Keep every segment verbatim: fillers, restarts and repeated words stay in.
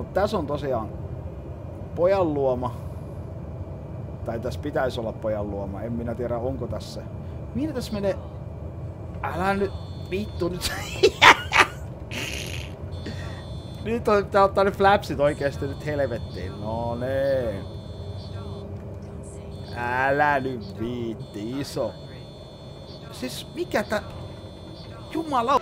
Mutta tässä on tosiaan pojan luoma. Tai tässä pitäisi olla pojan luoma. En minä tiedä onko tässä. Mihin tässä menee? Älä nyt vittu nyt. Nyt on, pitää ottaa ne flapsit oikeesti nyt helvettiin. No nee. Älä nyt viitti, iso. Siis mikä tä... Jumala...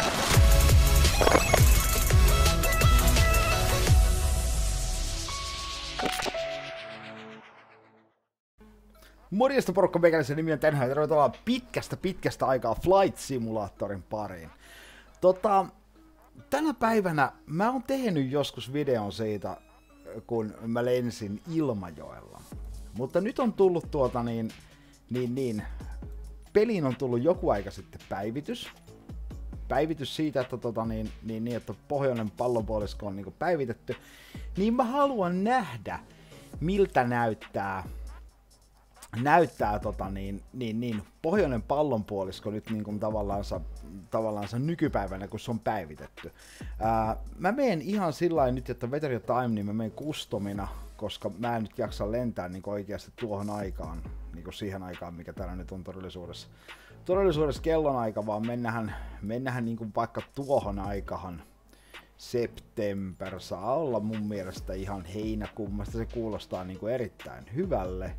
Morjesta porukka, meikäläisen nimi on Tenho ja tervetuloa pitkästä pitkästä aikaa Flight Simulatorin pariin. Tota... Tänä päivänä mä oon tehnyt joskus videon siitä, kun mä lensin Ilmajoella. Mutta nyt on tullut tuota niin, niin, niin, peliin on tullut joku aika sitten päivitys. Päivitys siitä, että, tota niin, niin, niin, että pohjoinen pallonpuolisko on niin päivitetty. Niin mä haluan nähdä, miltä näyttää, näyttää tota niin, niin, niin, pohjoinen pallonpuolisko nyt niin kuin tavallaansa, tavallaansa nykypäivänä, kun se on päivitetty. Ää, mä menen ihan sillä nyt, että Weather Your Time, niin mä menen customina, koska mä en nyt jaksa lentää niin oikeasti tuohon aikaan, niin siihen aikaan, mikä täällä nyt on todellisuudessa. Todellisuudessa kellonaika, vaan mennähän, mennähän niin kuin vaikka tuohon aikahan. September saa olla mun mielestä ihan heinäkuun, se kuulostaa niin kuin erittäin hyvälle.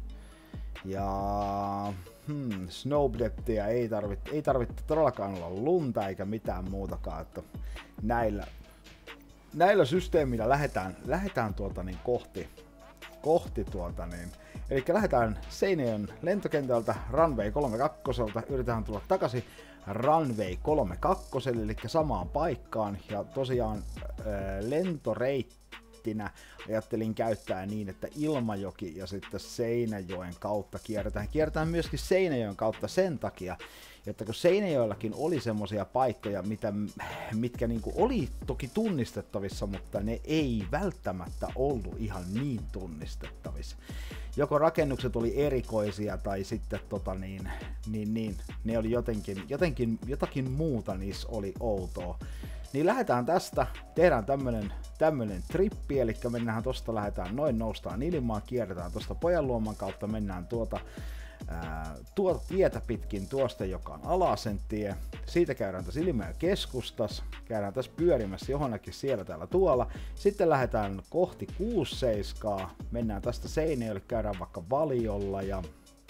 Ja hmm, snowdepthia ei tarvitse ei tarvitse todellakaan olla lunta eikä mitään muutakaan, että näillä, näillä systeemillä lähdetään, lähdetään tuota niin kohti, kohti tuota niin, eli lähdetään Seinäjoen lentokentältä Runway kolmekymmentäkaksi, yritetään tulla takaisin Runway kolmekymmentäkaksi, eli samaan paikkaan, ja tosiaan ää, lentoreitti ajattelin käyttää niin, että Ilmajoki ja sitten Seinäjoen kautta kierretään. Kierretään myöskin Seinäjoen kautta sen takia, että kun Seinäjoellakin oli semmosia paikkoja, mitä, mitkä niinku oli toki tunnistettavissa, mutta ne ei välttämättä ollut ihan niin tunnistettavissa. Joko rakennukset oli erikoisia tai sitten tota niin, niin, niin, ne oli jotenkin, jotenkin, jotakin muuta niissä oli outoa. Niin lähdetään tästä, tehdään tämmönen, tämmönen trippi, eli mennään tosta, lähdetään noin, noustaan ilmaan, kierretään tosta Pojanluoman kautta, mennään tuota, ää, tuota tietä pitkin tuosta, joka on Alasen tie. Siitä käydään tässä Ilmajoen keskustas, käydään tässä pyörimässä johonkin siellä täällä tuolla. Sitten lähdetään kohti kuusi seitsemän, mennään tästä Seinäjoelle, käydään vaikka Valiolla ja,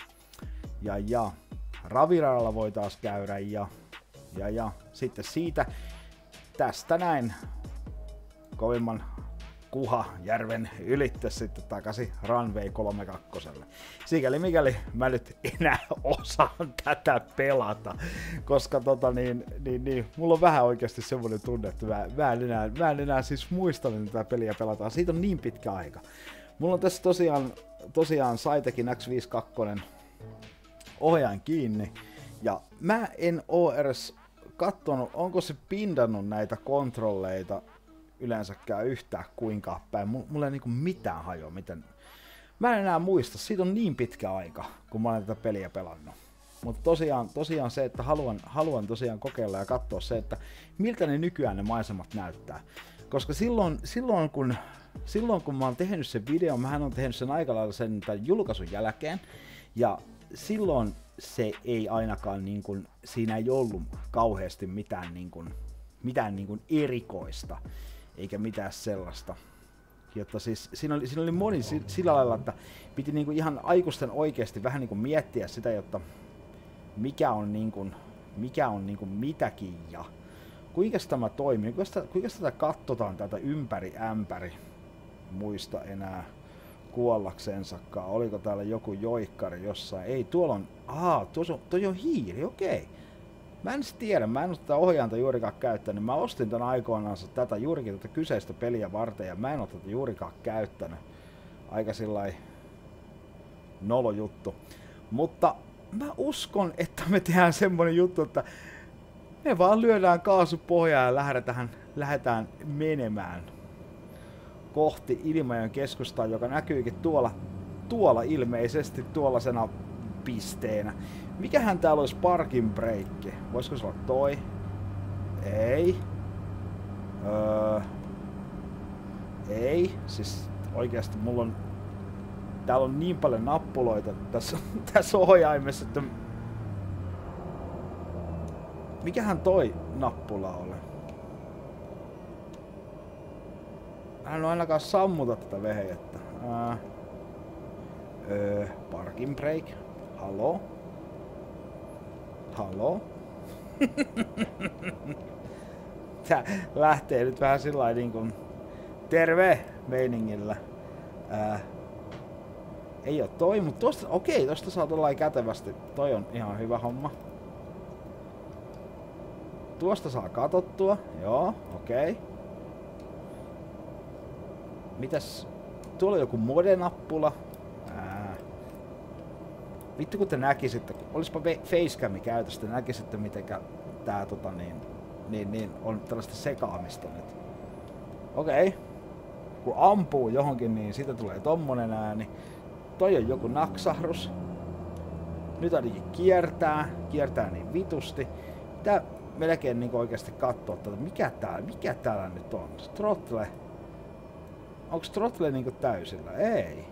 ja, ja Raviradalla voi taas käydä ja, ja, ja sitten siitä tästä näin kovimman Kuhajärven ylittä sitten takaisin Runway kolmekymmentäkaksi. Sikäli mikäli mä nyt enää osaan tätä pelata, koska tota niin, niin, niin, mulla on vähän oikeasti semmoinen tunne, että mä, mä, en enää, mä en enää siis muista, että tätä peliä pelataan. Siitä on niin pitkä aika. Mulla on tässä tosiaan, tosiaan Saitekin X viisikymmentäkaksi ohjaan kiinni, ja mä en oo edes kattonut, onko se pindannut näitä kontrolleita yleensäkään yhtään kuinka päin. Mulla ei niinku mitään hajoa, miten... Mä en enää muista, siitä on niin pitkä aika, kun mä olen tätä peliä pelannut. Mutta tosiaan, tosiaan se, että haluan, haluan tosiaan kokeilla ja katsoa se, että miltä ne nykyään ne maisemat näyttää. Koska silloin, silloin, kun, silloin kun mä oon tehnyt sen videon, mähän oon tehnyt sen aika lailla sen tämän julkaisun jälkeen, ja silloin se ei ainakaan niin kuin, siinä ei ollut kauheasti mitään, niin kuin, mitään niin kuin erikoista, eikä mitään sellaista. Jotta siis, siinä, oli, siinä oli moni sillä lailla, että piti niin kuin ihan aikuisten oikeasti vähän niin kuin miettiä sitä, jotta mikä on, niin kuin, mikä on niin kuin mitäkin ja kuinka tämä toimii, kuinka sitä, kuinka sitä katsotaan tätä ympäri ämpäri, muista enää kuollaksensakaan. Oliko täällä joku joikkari jossain? Ei, tuolla on... Aa, tuossa on, toi on hiiri, okei. Mä en tiedä, mä en ole tätä ohjainta juurikaan käyttänyt. Mä ostin tän aikoinaan tätä juurikin tätä kyseistä peliä varten ja mä en ole tätä juurikaan käyttänyt. Aika sillai nolo juttu. Mutta mä uskon, että me tehdään semmonen juttu, että me vaan lyödään kaasu pohjaan ja lähdetään, lähdetään menemään kohti Ilmajoen keskustaa, joka näkyykin tuolla, tuolla ilmeisesti tuollaisena pisteenä. Mikähän täällä olisi parking breakki? Voisiko se olla toi? Ei. Öö, Ei, siis oikeasti mulla on... Täällä on niin paljon nappuloita tässä, tässä ohjaimessa, että... Mikähän toi nappula oli? Mä en oo ainakaan sammuta tätä vehjettä. Ää... Öö, parking brake. Halo? Halo? Tää lähtee nyt vähän sillain niinkun terve meiningillä. Ää, ei oo toi, mut tosta, okei, tosta saa tollain kätevästi. Toi on ihan hyvä homma. Tuosta saa katottua, joo, okei. Mitäs? Tuolla on joku mode-nappula. Ää. Vittu kun te näkisitte, olispa facecami käytössä, te näkisitte mitenkä tää tota niin, niin, niin on tällaista sekaamista nyt. Okei. Kun ampuu johonkin, niin siitä tulee tommonen ääni. Toi on joku naksahdus. Nyt ainakin kiertää, kiertää niin vitusti. Tää melkein niinku oikeesti kattoo tätä, mikä täällä, mikä täällä nyt on? Throttle. Onks throttle niinku täysillä? Ei.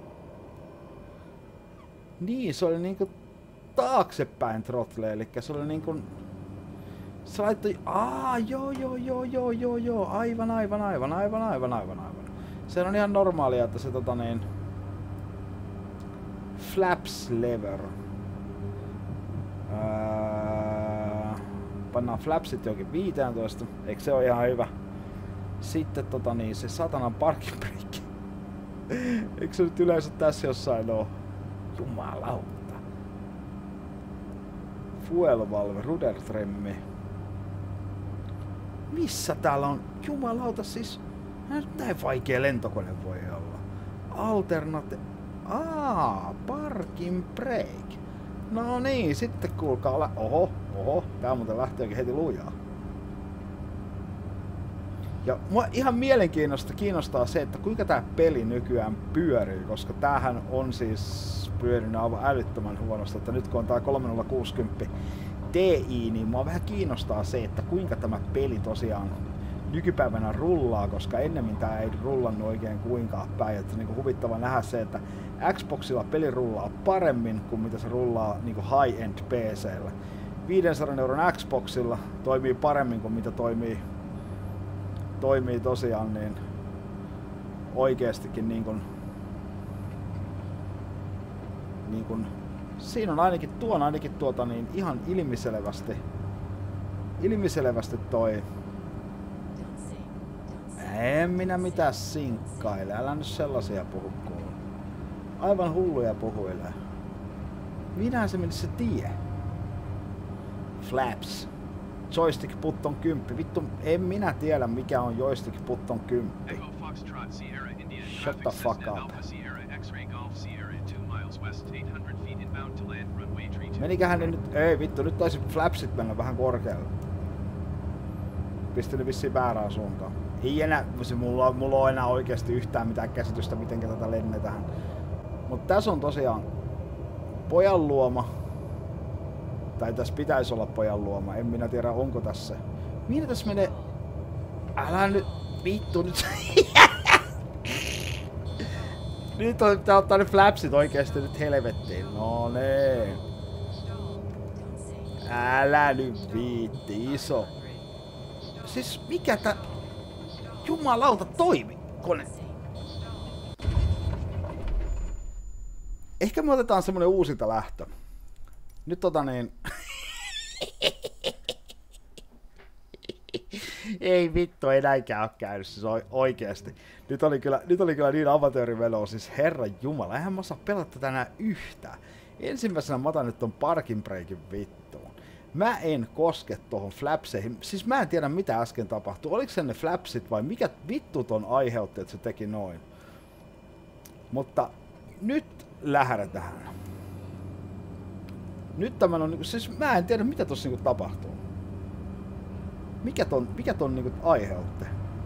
Niin, se oli niinku taaksepäin throttle, eli se oli niinku... Se laittoi... Aa, joo, joo, joo, joo, joo, joo, aivan, aivan, aivan, aivan, aivan, aivan, aivan. Se on ihan normaalia, että se tota niin... Flaps lever. Öö, pannaan flapsit johonkin viisitoista, eikö se ole ihan hyvä? Sitten tota niin, se satanan parking brake. Eikö se nyt yleensä tässä jossain oo? Jumalauta. Fuel valve, rudder trimmi. Missä täällä on? Jumalauta siis. Näin vaikea lentokone voi olla. Alternate... Aa, parking brake. No niin, sitten kuulkaa lä... Oho, oho, tää muuten lähteekin heti lujaa. Ja mua ihan mielenkiinnosta kiinnostaa se, että kuinka tää peli nykyään pyörii, koska tämähän on siis pyörinyt aivan älyttömän huonosti, että nyt kun on tää kolmekymmentäkuusikymmentä Ti, niin mua vähän kiinnostaa se, että kuinka tämä peli tosiaan nykypäivänä rullaa, koska ennemmin tää ei rullannut oikein kuinkaan päin. Että niinku huvittava nähdä se, että Xboxilla peli rullaa paremmin kuin mitä se rullaa niinku high-end P C:llä. viisisataa euron Xboxilla toimii paremmin kuin mitä toimii, toimii tosiaan niin oikeestikin niin kuin, niin kuin, siinä on ainakin tuon ainakin tuota niin ihan ilmiselvästi ilmiselvästi toi. En minä mitään sinkkaile, älä nyt sellaisia puhu kuulu. Aivan hulluja puhuilee. Minähän se meni se tie. Flaps. Joystick button kymppi. Vittu, en minä tiedä mikä on joystick button kymppi. Shut the fuck up. Menikähän ne nyt... Ei vittu, nyt taisi flapsit mennä vähän korkealle. Pisti ne vissiin väärään suuntaan. Ei enää, mulla, mulla on enää oikeasti yhtään mitään käsitystä miten tätä lennetään. Mut tässä on tosiaan pojan luoma. Tai tässä pitäisi olla pojan luoma, en minä tiedä onko tässä. Mihin tässä menee? Älä nyt, vittu nyt. Nyt on, pitää ottaa ne flapsit oikeesti nyt helvettiin. No nee. Älä nyt viitti, iso. Siis mikä tää... Jumalauta toimi, kone. Ehkä me otetaan semmonen uusinta lähtö. Nyt tota niin... Ei vittu, ei näinkään oo käynyt, siis oikeesti. Nyt oli kyllä, nyt oli kyllä niin amatöörivelo, siis herran jumala, eihän mä osaa pelata tätä enää yhtään. Ensimmäisenä mä otan nyt ton parking brakein vittuun. Mä en koske tohon flapseihin, siis mä en tiedä mitä äsken tapahtui. Oliko se ne flapsit vai mikä vittu ton aiheutti, että se teki noin. Mutta nyt lähdetään. Nyt tämän on, siis mä en tiedä mitä tossa niinku tapahtuu. Mikä ton, mikä ton niinku aiheutti?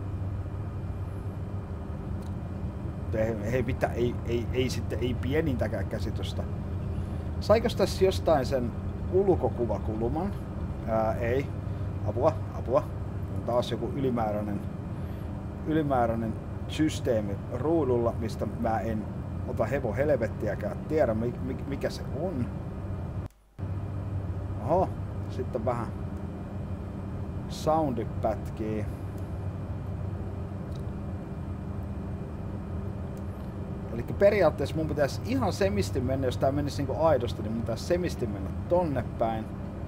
Ei, ei, mitä, ei, ei, ei sitten, ei pienintäkään käsitystä. Saikos tässä jostain sen ulkokuvakuluman? Ää, ei. Apua, apua. On taas joku ylimääräinen, ylimääräinen systeemi ruudulla, mistä mä en ota hevo helvettiäkään tiedä mikä se on. Oho, sitten vähän soundi pätkii. Eli periaatteessa mun pitäisi ihan semisti mennä, jos tää menisi niinku aidosti, niin mun pitäisi semisti mennä tonne päin.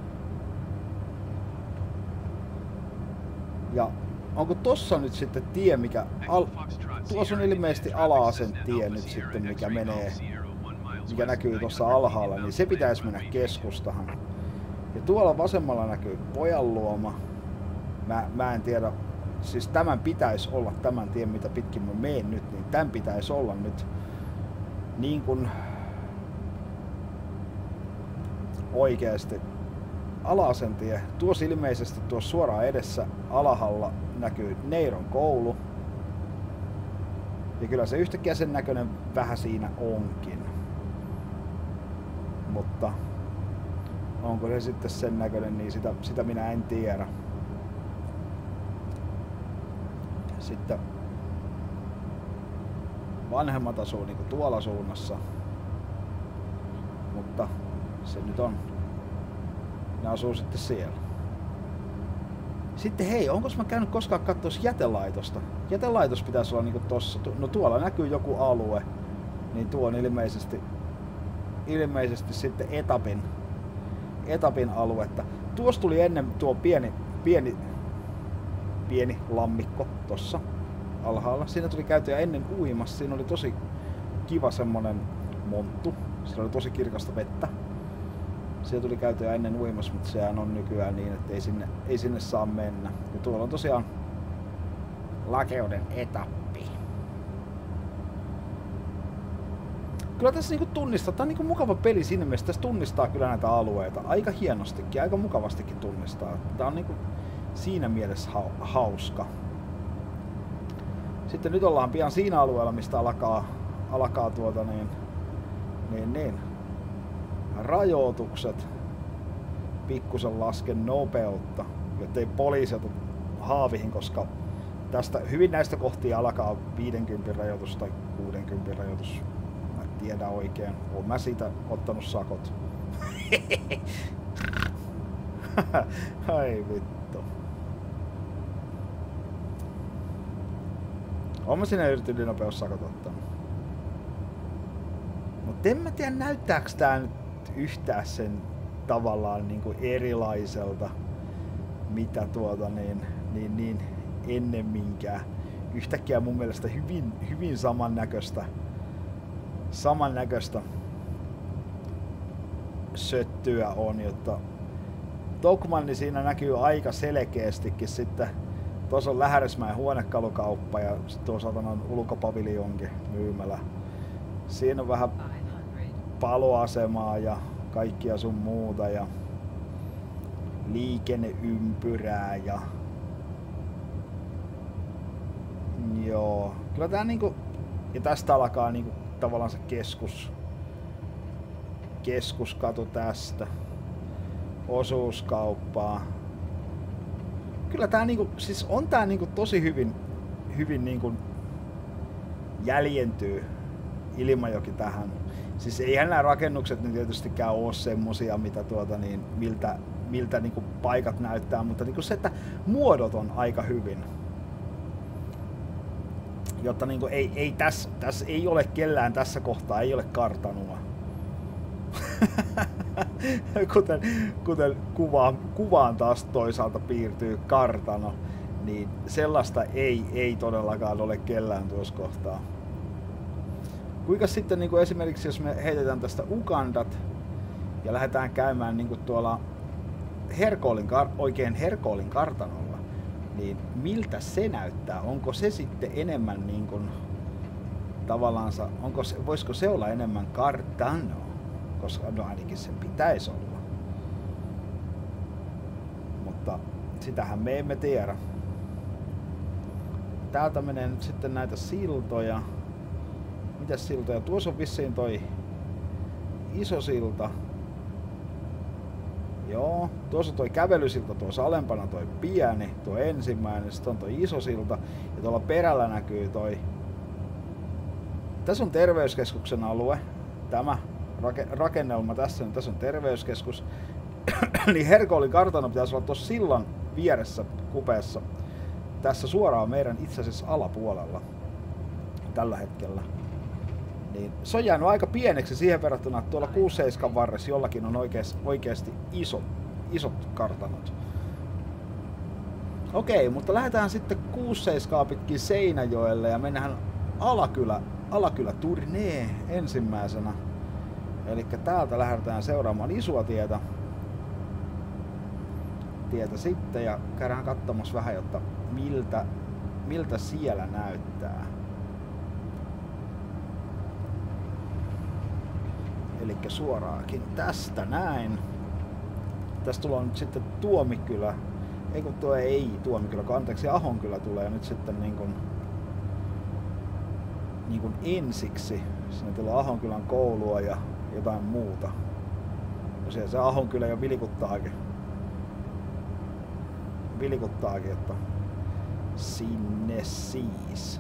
Ja onko tossa nyt sitten tie, mikä... Al tuossa on ilmeisesti ala-asen tie nyt sitten, mikä menee, mikä näkyy tuossa alhaalla, niin se pitäisi mennä keskustahan. Ja tuolla vasemmalla näkyy Pojanluoma. Mä, mä en tiedä, siis tämän pitäisi olla tämän tien, mitä pitkin mä meen nyt, niin tämän pitäisi olla nyt niin kuin oikeasti ala-asen tie. Tuossa ilmeisesti tuossa suoraan edessä alhaalla näkyy Neiron koulu. Ja kyllä se yhtäkkiä sen näköinen vähän siinä onkin. Mutta onko se sitten sen näköinen, niin sitä, sitä minä en tiedä. Sitten vanhemmat asuu niinku tuolla suunnassa. Mutta se nyt on. Ne asuu sitten siellä. Sitten hei, onko mä käynyt koskaan katsoa jätelaitosta? Jätelaitos pitäisi olla niinku tossa. No tuolla näkyy joku alue. Niin tuo on ilmeisesti, ilmeisesti sitten etapin, etapin aluetta. Tuossa tuli ennen tuo pieni, pieni, pieni lammikko tossa alhaalla. Siinä tuli käytyä ennen uimassa. Siinä oli tosi kiva semmonen monttu. Siinä oli tosi kirkasta vettä. Siellä tuli käytyä ennen uimassa, mutta sehän on nykyään niin, että ei sinne, ei sinne saa mennä. Ja tuolla on tosiaan Lakeuden etappi. Kyllä tässä niinku tunnistaa, tää on niinku mukava peli siinä mielessä, tässä tunnistaa kyllä näitä alueita aika hienostikin, aika mukavastikin tunnistaa. Tää on niinku siinä mielessä hauska. Sitten nyt ollaan pian siinä alueella, mistä alkaa, alkaa tuota niin, niin, niin. rajoitukset. Pikkusen lasken nopeutta, jottei poliisi otu haavihin, koska tästä hyvin näistä kohtia alkaa viidenkymmenen rajoitus tai kuudenkymmenen rajoitus. Mä en tiedä oikein. Oon mä siitä ottanut sakot. Ai vittu. Oon mä sinne yrityslinopeussakot ottanut. Mut en mä tiedä näyttääks tää nyt yhtään sen tavallaan niinku erilaiselta, mitä tuota niin, niin, niin ennemminkään. Yhtäkkiä mun mielestä hyvin, hyvin samannäköistä, samannäköistä söttyä on, jotta Tokmanni siinä näkyy aika selkeästikin sitten. Tuossa on Lähärismäen huonekalukauppa ja tuossa on ulkopaviljonkin myymälä. Siinä on vähän paloasemaa ja kaikkia sun muuta ja liikenneympyrää ja joo, kyllä tää niinku, ja tästä alkaa niinku tavallaan se keskus, keskuskatu tästä, osuuskauppaa. Kyllä tää niinku, siis on tää niinku tosi hyvin, hyvin niinku jäljentyy Ilmajoki tähän. Siis eihän nämä rakennukset niin tietystikään ole semmosia, mitä tuota niin, miltä, miltä niinku paikat näyttää, mutta niinku se, että muodot on aika hyvin. Jotta niinku ei, ei tässä, tässä ei ole kellään tässä kohtaa, ei ole kartanoa. kuten kuten kuvaan, kuvaan taas toisaalta piirtyy kartano, niin sellaista ei, ei todellakaan ole kellään tuossa kohtaa. Kuinka sitten niin kuin esimerkiksi jos me heitetään tästä Ugandat ja lähdetään käymään niin kuin tuolla Herkoolin, oikein Herkoolin kartanolla, niin miltä se näyttää? Onko se sitten enemmän niin kuin, tavallaansa, onko se, voisiko se olla enemmän kartano? Koska no ainakin sen pitäisi olla. Mutta sitähän me emme tiedä. Täältä menee nyt sitten näitä siltoja. Mitäs siltoja? Tuossa on vissiin toi iso silta. Joo, tuossa on toi kävelysilta, tuossa alempana toi pieni, tuo ensimmäinen, sitten on toi iso silta ja tuolla perällä näkyy toi. Tässä on terveyskeskuksen alue, tämä rakennelma tässä, niin tässä on terveyskeskus. Niin Herkoolin kartano pitäisi olla tuossa sillan vieressä kupeessa. Tässä suoraan meidän itse asiassa alapuolella tällä hetkellä. Niin se on jäänyt aika pieneksi siihen verrattuna, että tuolla kuusi seitsemän varressa jollakin on oikeasti, oikeasti isot, isot kartanot. Okei, mutta lähdetään sitten kuusi seitsemän pitkin Seinäjoelle ja mennään Alakylä, Alakylä turnee ensimmäisenä. Eli täältä lähdetään seuraamaan Isuatietä tietä sitten ja käydään katsomassa vähän, jotta miltä, miltä siellä näyttää. Eli suoraakin tästä näin. Tästä tulee nyt sitten Tuomikylä. Ei kun tuo ei Tuomikylä, kun anteeksi Ahonkylä tulee nyt sitten niin kuin, niin kuin ensiksi. Sinne tulee Ahonkylän koulua ja jotain muuta. Tosiaan se Ahonkylä jo vilikuttaakin. Vilikuttaakin, että sinne siis.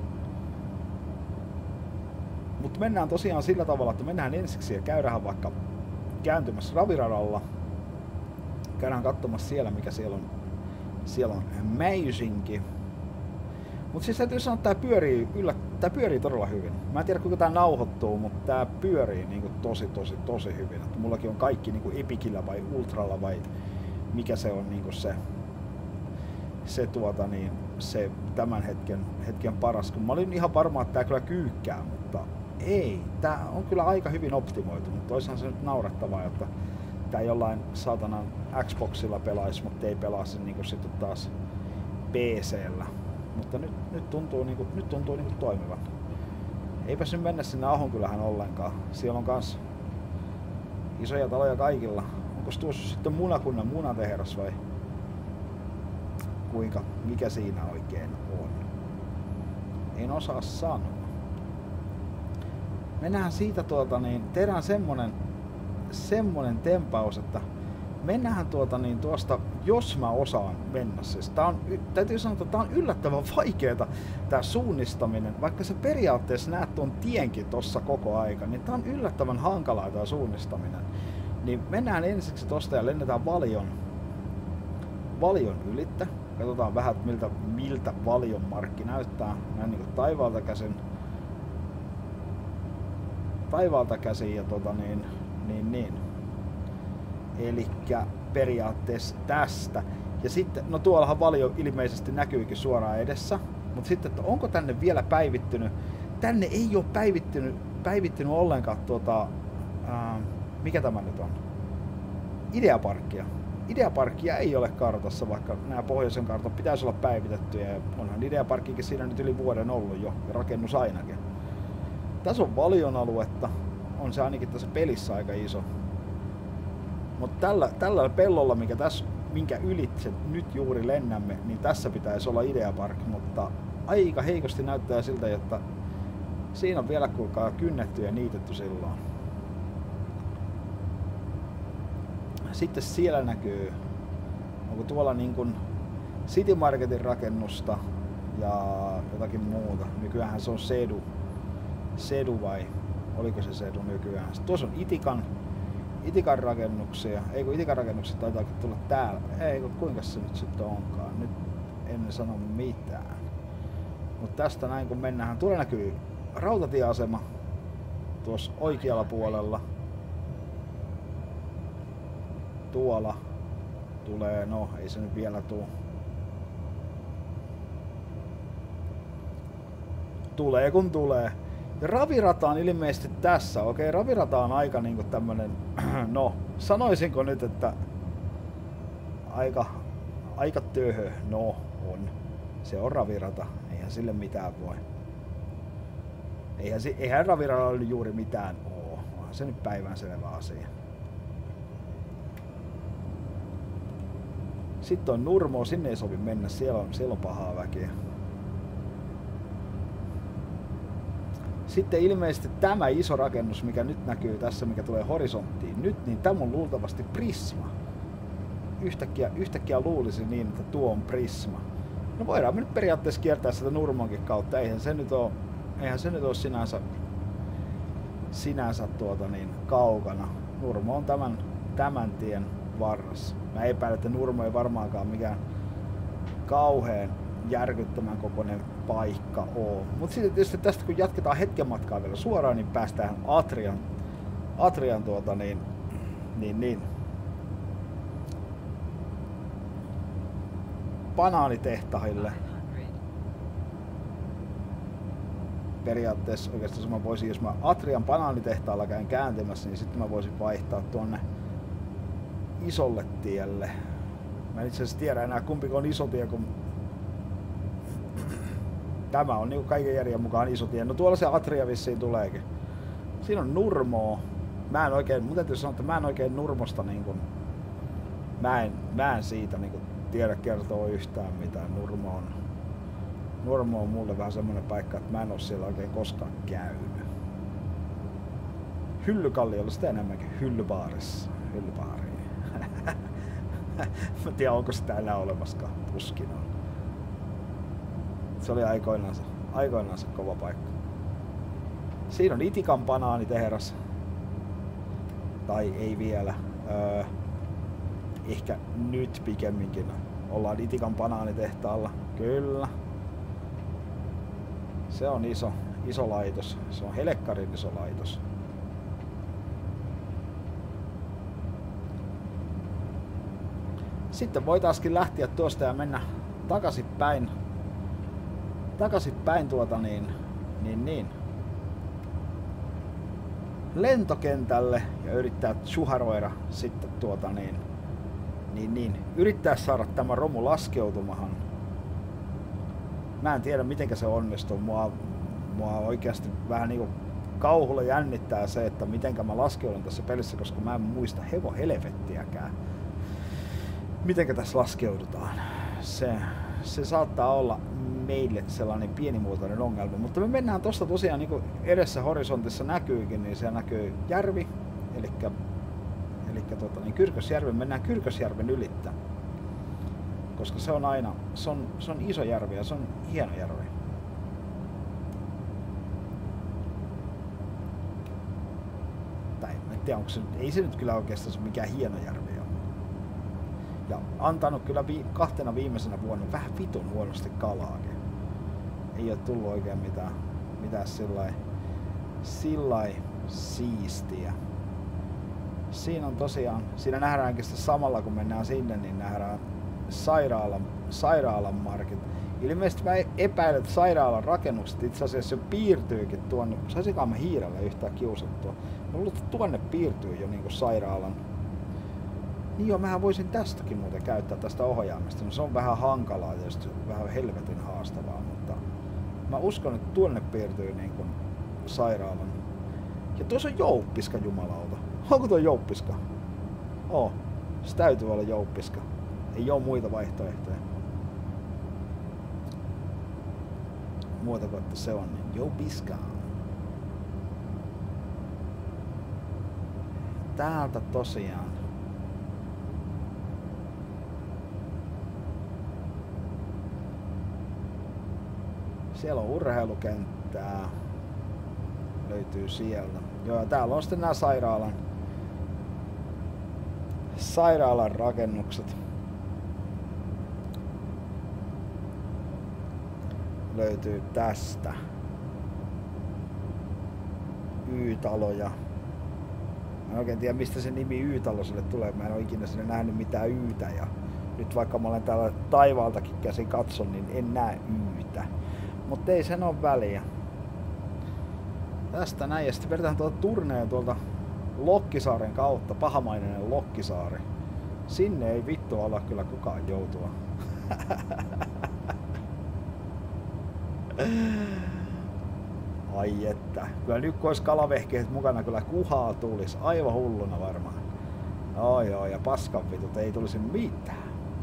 Mutta mennään tosiaan sillä tavalla, että mennään ensiksi ja käydään vaikka kääntymässä raviradalla. Käydään katsomassa siellä, mikä siellä on. Siellä on meisinki. Mut siis täytyy sanoa, että tää pyörii, yllä, tää pyörii todella hyvin. Mä en tiedä kuinka tää nauhoittuu, mutta tää pyörii niinku tosi tosi tosi hyvin. Että mullakin on kaikki niinku Epicillä vai Ultralla vai mikä se on niinku se, se, tuota niin, se tämän hetken, hetken paras. Kun mä olin ihan varma, että tää kyllä kyykkää, mutta ei. Tää on kyllä aika hyvin optimoitu, mutta toisaalta se nyt naurettavaa, että tää jollain saatanan Xboxilla pelaisi, mutta ei pelaa sen niinku sitten taas P C:llä. Mutta nyt, nyt tuntuu, niinku, nyt tuntuu niinku toimivan. Eipäs nyt mennä sinne Ahonkylähän ollenkaan. Siellä on kans isoja taloja kaikilla. Onko tuossa sitten munakunnan munatehdas vai kuinka, mikä siinä oikein on? En osaa sanoa. Mennään siitä tuota niin, tehdään semmonen, semmonen tempaus, että mennään tuota niin tuosta, jos mä osaan mennä. Siis tää on, täytyy sanoa, että tää on yllättävän vaikeeta tää suunnistaminen. Vaikka sä periaatteessa näet tuon tienkin tossa koko aika, niin tää on yllättävän hankalaa tää suunnistaminen. Niin mennään ensiksi tosta ja lennetään Valion, Valion ylittä. Katsotaan vähän, miltä, miltä Valion markki näyttää. Näin niin kuin taivaalta käsin. Taivaalta käsin ja tota niin, niin, niin. Elikkä periaatteessa tästä. Ja sitten, no tuollahan Valio ilmeisesti näkyykin suoraan edessä. Mutta sitten, että onko tänne vielä päivittynyt? Tänne ei ole päivittynyt, päivittynyt ollenkaan tuota, ää, mikä tämä nyt on? Ideaparkkia. Ideaparkkia ei ole kartassa, vaikka nämä pohjoisen kartat pitäisi olla päivitettyjä. Ja onhan Ideaparkkikin siinä nyt yli vuoden ollut jo, ja rakennus ainakin. Tässä on Valion aluetta. On se ainakin tässä pelissä aika iso. Mutta tällä, tällä pellolla, mikä tässä, minkä ylitse nyt juuri lennämme, niin tässä pitäisi olla Ideapark, mutta aika heikosti näyttää siltä, että siinä on vielä kuulkaa kynnetty ja niitetty silloin. Sitten siellä näkyy, onko tuolla niin kuin City Marketin rakennusta ja jotakin muuta. Nykyäänhän se on Sedu. Sedu vai oliko se Sedu nykyään? Sitten tuossa on Itikan, Itikan rakennuksia. Ei kun Itikan rakennukset taitaakin tulla täällä. Ei kun kuinka se nyt sitten onkaan. Nyt en sano mitään. Mutta tästä näin kun mennään, tuolla näkyy rautatieasema tuossa oikealla puolella. Tuolla tulee, no ei se nyt vielä tuu. Tulee kun tulee. Ja ravirata on ilmeisesti tässä. Okei, ravirata on aika niinku tämmönen, no sanoisinko nyt, että aika, aika töhö. No on. Se on ravirata. Eihän sille mitään voi. Eihän, eihän raviradalla juuri mitään oo. Onhan se nyt päivänselvä asia. Sitten on Nurmo, sinne ei sovi mennä, siellä on, siellä on pahaa väkeä. Sitten ilmeisesti tämä iso rakennus, mikä nyt näkyy tässä, mikä tulee horisonttiin nyt, niin tämä on luultavasti Prisma. yhtäkkiä, yhtäkkiä luulisin niin, että tuo on Prisma. No voidaan me nyt periaatteessa kiertää sitä Nurmonkin kautta. Eihän se nyt oo, eihän se nyt oo sinänsä, sinänsä tuota niin kaukana. Nurmo on tämän, tämän tien varressa. Mä epäilen, että Nurmo ei varmaankaan mikään kauheen järkyttämän kokoinen paikka oo. Mut sitten tietysti tästä kun jatketaan hetken matkaa vielä suoraan, niin päästään Atrian, Atrian tuota niin, niin, niin banaanitehtahille. Periaatteessa oikeastaan mä voisin, jos mä Atrian banaanitehtaalla käyn kääntymässä, niin sitten mä voisin vaihtaa tuonne isolle tielle. Mä en itse asiassa tiedä enää kumpiko on iso tie, kun tämä on niinku kaiken järjen mukaan iso tie. No tuolla se Atria vissiin tuleekin. Siinä on Nurmoa. Mä en oikein, mun täytyy sanoa, että mä en oikein Nurmosta niinku, mä en, mä en siitä niinku tiedä kertoa yhtään mitään. Nurmo on, Nurmo on mulle vähän semmonen paikka, että mä en oo siellä oikein koskaan käynyt. Hyllykalliolla sitä enemmänkin hyllybaarissa. Hyllybaari. Mä tiedän, onko sitä enää olemaskaan. Tuskin on. Se oli aikoinaan, aikoinaan se kova paikka. Siinä on Itikan banaanitehdas. Tai ei vielä. Öö, ehkä nyt pikemminkin. Ollaan Itikan banaanitehtaalla. Kyllä. Se on iso, iso laitos. Se on helekkarin iso laitos. Sitten voitaisiin lähteä tuosta ja mennä takaisinpäin. Takaisinpäin tuota niin, niin, niin. lentokentälle ja yrittää suharoida sitten tuota niin, niin, niin. Yrittää saada tämä romu laskeutumahan. Mä en tiedä mitenkä se onnistuu. Mua, mua oikeasti vähän niinku kauhulla jännittää se, että mitenkä mä laskeudun tässä pelissä, koska mä en muista hevo helvettiäkään. Mitenkä tässä laskeudutaan? Se, se saattaa olla meille sellainen pienimuotoinen ongelma, mutta me mennään tosta tosiaan niin kuin edessä horisontissa näkyykin, niin se näkyy järvi, elikkä, elikkä tota, niin Kyrkösjärvi, mennään Kyrkösjärven ylittä, koska se on aina, se on, se on iso järvi ja se on hieno järvi. Tai en tiedä, onko se, ei se nyt kyllä oikeastaan mikään hieno järvi ole. Ja antanut kyllä vi, kahtena viimeisenä vuonna vähän vitun huonosti kalaakin. Ei ole tullut oikein mitään, mitään sillai, sillai siistiä. Siinä on tosiaan, siinä nähdäänkin sitä samalla kun mennään sinne, niin nähdään sairaalan, sairaalan markit. Ilmeisesti mä epäilen, että sairaalan rakennukset itse asiassa jo piirtyykin tuonne. Saisinkaan mä hiirelle yhtään kiusattua. Mä luulen, että tuonne piirtyy jo niinku sairaalan. Niin joo, mähän voisin tästäkin muuten käyttää tästä ohjaamista. No, se on vähän hankalaa ja vähän helvetin haastavaa, mutta mä uskon, että tuonne piirtyy niin kuin sairaalan. Ja tuossa on jouppiska, jumalauta. Onko tuo jouppiska? Oo. Se täytyy olla jouppiska. Ei oo muita vaihtoehtoja. Muuta kuin, että se on niin jouppiska. Täältä tosiaan. Siellä on urheilukenttää. Löytyy sieltä. Joo, täällä on sitten nämä sairaalan, sairaalan rakennukset. Löytyy tästä. Y-taloja. Mä en oikein tiedä mistä se nimi Y-talo sille tulee. Mä en ole ikinä sinne nähnyt mitään Ytä. Ja nyt vaikka mä olen täällä taivaaltakin käsin katson, niin en näe Ytä. Mutta ei sen ole väliä. Tästä näin ja sitten vedetään tuolta turneen tuolta Lokkisaaren kautta, pahamainen Lokkisaari. Sinne ei vittu olla kyllä kukaan joutua. Ai että. Kyllä nyt kun olisi kalavehkeet mukana, kyllä kuhaa tulisi. Aivan hulluna varmaan. Joo joo, ja paskan vitut ei tulisi mitään.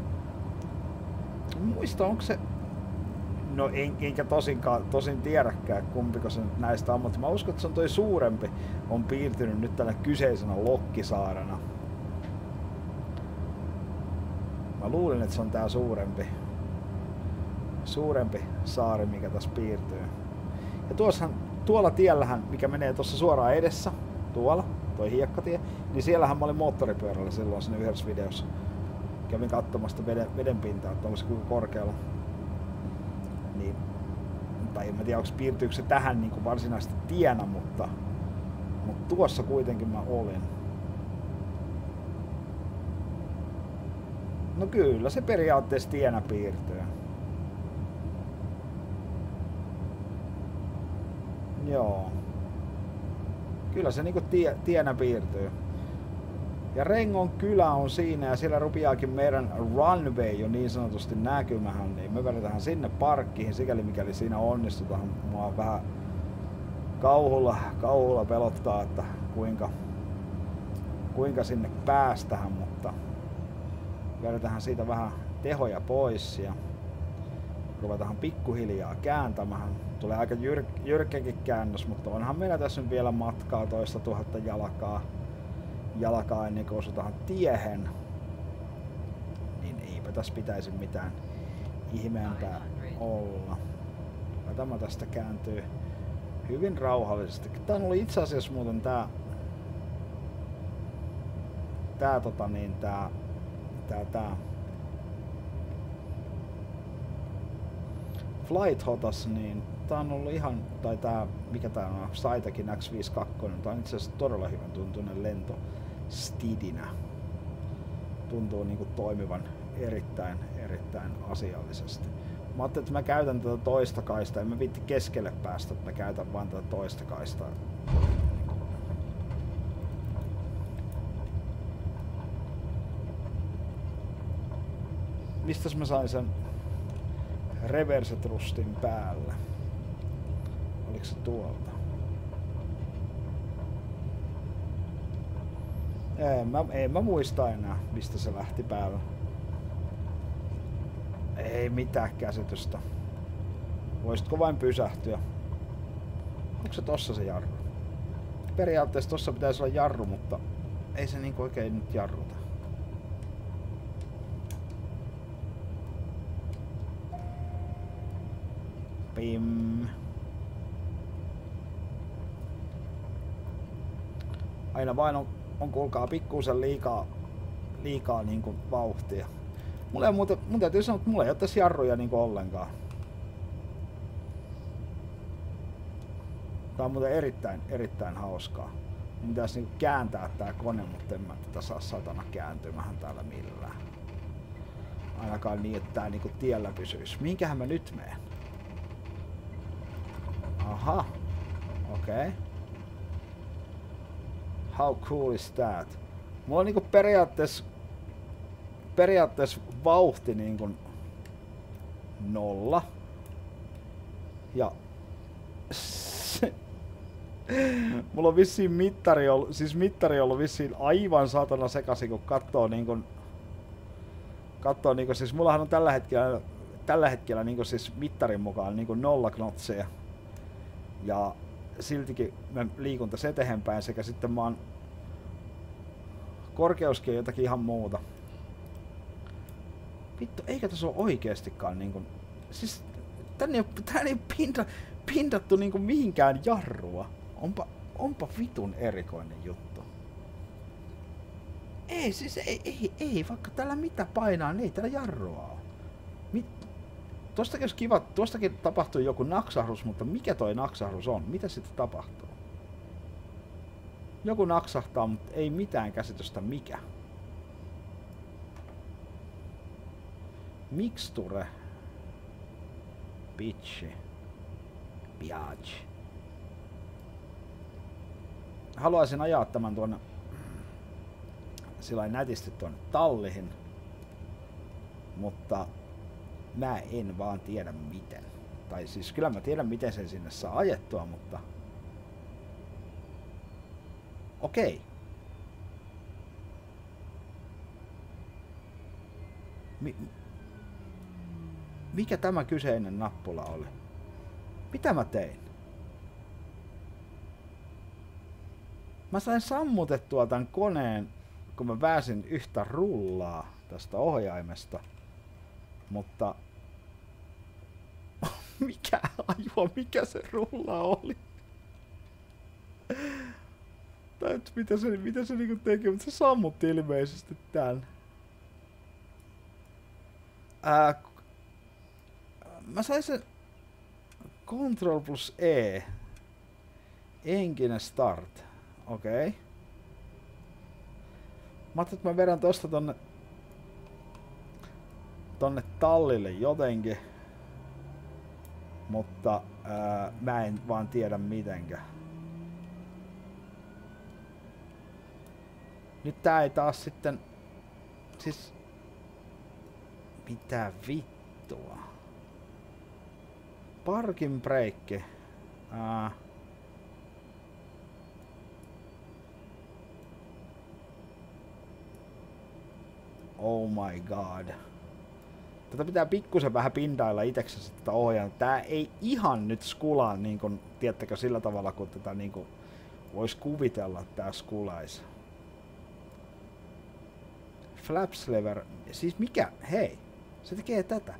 Muista, onko se... No en, enkä tosinkaan, tosin tiedäkään kumpiko se näistä on, mutta mä uskon, että se on toi suurempi. On piirtynyt nyt tänä kyseisenä Lokkisaarena. Mä luulin, että se on tää suurempi, suurempi saari, mikä tässä piirtyy. Ja tuossahan, tuolla tiellähän, mikä menee tuossa suoraan edessä, tuolla, toi hiekkatie, niin siellähän mä olin moottoripyörällä silloin siinä yhdessä videossa. Kävin katsomasta veden, veden pintaa, että onko se kuinka korkealla. Niin, tai en mä tiedä, onko piirtyykö se tähän niin kuin varsinaisesti tienä, mutta, mutta tuossa kuitenkin mä olin. No kyllä, se periaatteessa tienä piirtyy. Joo. Kyllä se niinku tie, tienä piirtyy. Ja Rengon kylä on siinä ja siellä rupeaakin meidän runway jo niin sanotusti näkymähän, niin me vedetään sinne parkkiin, sikäli mikäli siinä onnistutaan. Mua vähän kauhulla, kauhulla pelottaa, että kuinka, kuinka sinne päästään, mutta vedetään siitä vähän tehoja pois ja ruvetaan pikkuhiljaa kääntämään. Tulee aika jyr, jyrkkäkin käännös, mutta onhan meillä tässä nyt vielä matkaa toista tuhatta jalkaa, jalkaa ennen kuin osutaan tiehen. Niin eipä tässä pitäisi mitään ihmeempää olla. Ja tämä tästä kääntyy hyvin rauhallisesti. Tää on ollut itse asiassa muuten tää tää tota niin tää tää tää Flight Hotas, niin tää on ollut ihan, tai tää, mikä tää on, Saitakin X viisikymmentäkaksi, tää on itse asiassa todella hyvän tuntuinen lento stidinä. Tuntuu niinku toimivan erittäin, erittäin asiallisesti. Mä ajattelin, että mä käytän tätä toista kaistaa, en mä viitti keskelle päästä, että mä käytän vaan tätä toista kaistaa. Mistäs mä sain sen reverse thrustin päälle? Oliko se tuolta? Ei mä, ei mä muista enää, mistä se lähti päälle. Ei mitään käsitystä. Voisitko vain pysähtyä? Onko se tossa se jarru? Periaatteessa tossa pitäisi olla jarru, mutta ei se niinku oikein nyt jarruta. Pim. Aina vain on, on kuulkaa pikkuisen liikaa, liikaa niinku vauhtia. Mulla ei muuten, mun täytyy sanoa, että mulla ei ole tässä jarruja niinku ollenkaan. Tää on muuten erittäin, erittäin hauskaa. Mun pitäisi niinku kääntää tää kone, mutta en mä tätä saa satana kääntymähän täällä millään. Ainakaan niin, että tää niinku tiellä pysyisi. Mihinkähän mä nyt menen? Aha. Okei. Okay. How cool is that? Mulla on niinku periaatteessa periaatteessa vauhti niinku nolla. Ja mulla on vissiin mittari ollut, siis mittari ollut vissiin aivan saatana sekaisin, kun katsoo niinku katsoo niinku siis mullahan on tällä hetkellä tällä hetkellä niinku siis mittarin mukaan niinku nolla knotseja. Ja siltikin mä liikun tässä eteenpäin sekä sitten mä oon korkeuskin on jotakin ihan muuta. Vittu, eikä tässä ole oikeestikaan niinku... Siis tänne ei, tän ei pinta, pintattu niinku mihinkään jarrua. Onpa, onpa vitun erikoinen juttu. Ei siis ei, ei, ei vaikka täällä mitä painaa, niin ei täällä jarrua ole. Mit, Tuostakin olisi kiva, tuostakin tapahtuu joku naksahdus, mutta mikä toi naksahdus on? Mitä sitten tapahtuu? Joku naksahtaa, mutta ei mitään käsitystä mikä. Mixture. Bitchi. Biatch. Haluaisin ajaa tämän tuonne sillä nätisti tuonne tallihin, mutta mä en vaan tiedä miten. Tai siis kyllä mä tiedän miten sen sinne saa ajettua, mutta okei. Mi Mikä tämä kyseinen nappula oli? Mitä mä tein? Mä sain sammutettua tämän koneen, kun mä pääsin yhtä rullaa. tästä ohjaimesta. Mutta mikä ajua, mikä se rulla oli? Tai mitä se, mitä se niinku teki, mutta se sammutti ilmeisesti tän. Ää, mä sain sen Control plus E. Engine start. Okei. Okay. Mä ajattelin, että mä vedän tosta tonne tonne tallille jotenkin. Mutta ää, mä en vaan tiedä mitenkä. Nyt tää ei taas sitten... Siis... Mitä vittua? Parkin breikki. Ää... Oh my god. Tätä pitää pikkusen vähän pindailla iteksensä tätä ohjaa. Tää ei ihan nyt skulaa niin kuin, tiedättekö, sillä tavalla kun tätä niin kuin vois kuvitella, että tää skulaisi. Flaps lever. Siis mikä? Hei. Se tekee tätä.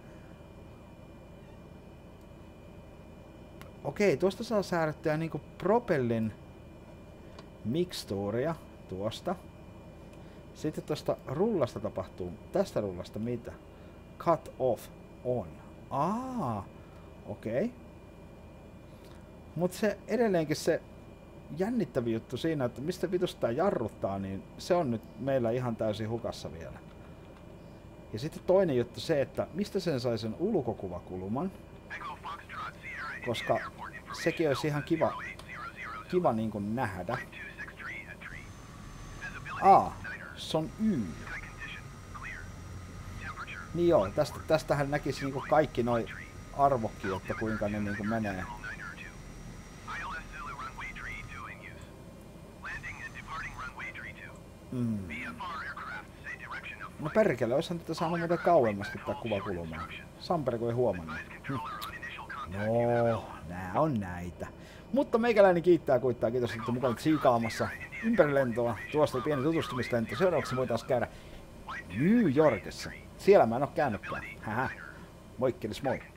Okei, tuosta saa säädettyä niinku propellin mikstuuria tuosta. Sitten tuosta rullasta tapahtuu. Tästä rullasta mitä? Cut off on. Aa, okei. Okay. Mut se edelleenkin se jännittävä juttu siinä, että mistä vitusta tää jarruttaa, niin se on nyt meillä ihan täysin hukassa vielä. Ja sitten toinen juttu se, että mistä sen sai sen ulkokuvakuluman. Koska sekin olisi ihan kiva, kiva niin kuin nähdä. Aa, se on Y. Niin joo, tästä, tästähän näkisi niinku kaikki noi arvokki, että kuinka ne niinku menee. Mm. No perkele, oishan tätä saanut muuten kauemmaskin tää kuvakulmaa. Sampere kun ei huomannut. Hm. No, nää on näitä. Mutta meikäläinen kiittää kuittaa, kiitos, että mukana tsiikaamassa ympärilentoa. Tuosta pieni tutustumislento. Seuraavaksi voitaisiin käydä New Yorkissa. Siellä mä en oo käynytkään. Hähä. Moikkelis moi.